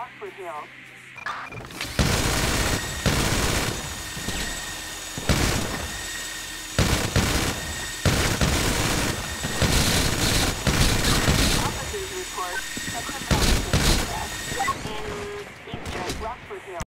Rockford Hills. Officers report a criminal arrest in eastern Rockford Hills.